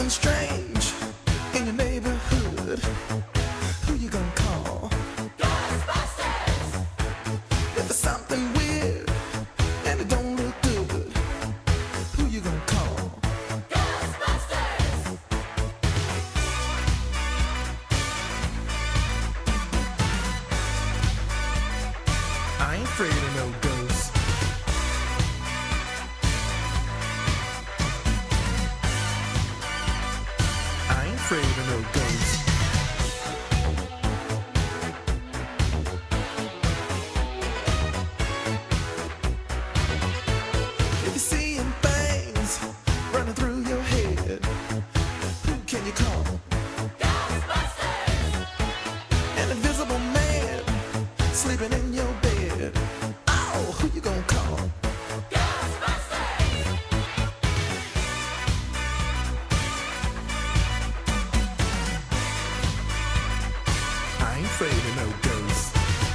something strange in your neighborhood, who you gonna call? Ghostbusters! If there's something weird and it don't look good, who you gonna call? Ghostbusters! I ain't afraid of no ghosts. Afraid of no ghosts. If you're seeing things running through your head, who can you call? Ghostbusters! An invisible man sleeping in your bed. Oh, who you gonna call? I ain't afraid of no ghosts.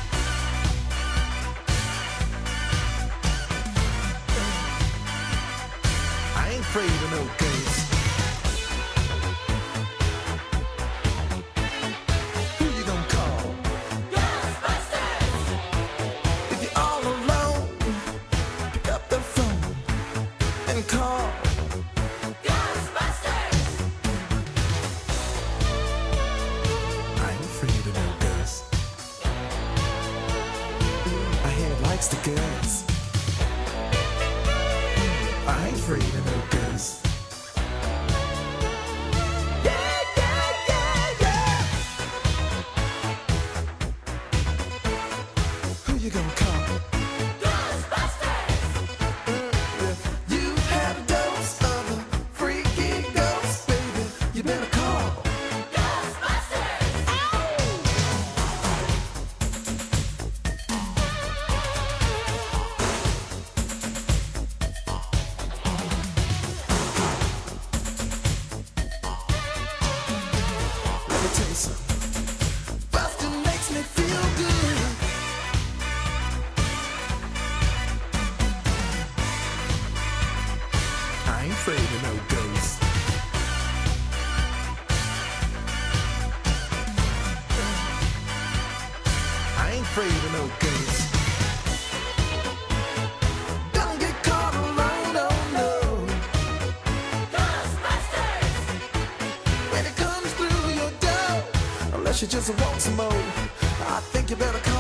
I ain't afraid of no ghosts. Who you gonna call? Ghostbusters! If you're all alone, pick up the phone and call. Likes the girls. I ain't afraid of no ghosts. Yeah, yeah, yeah, yeah. Who you gonna call? Ghostbusters! If you had a dose of a freaky ghost, baby, you better call. Bustin' makes me feel good. I ain't afraid of no ghosts. I ain't afraid of no ghosts. Don't get caught alone, oh no. Ghostbusters! When it comes through your door, unless you just want some more, I think you better come.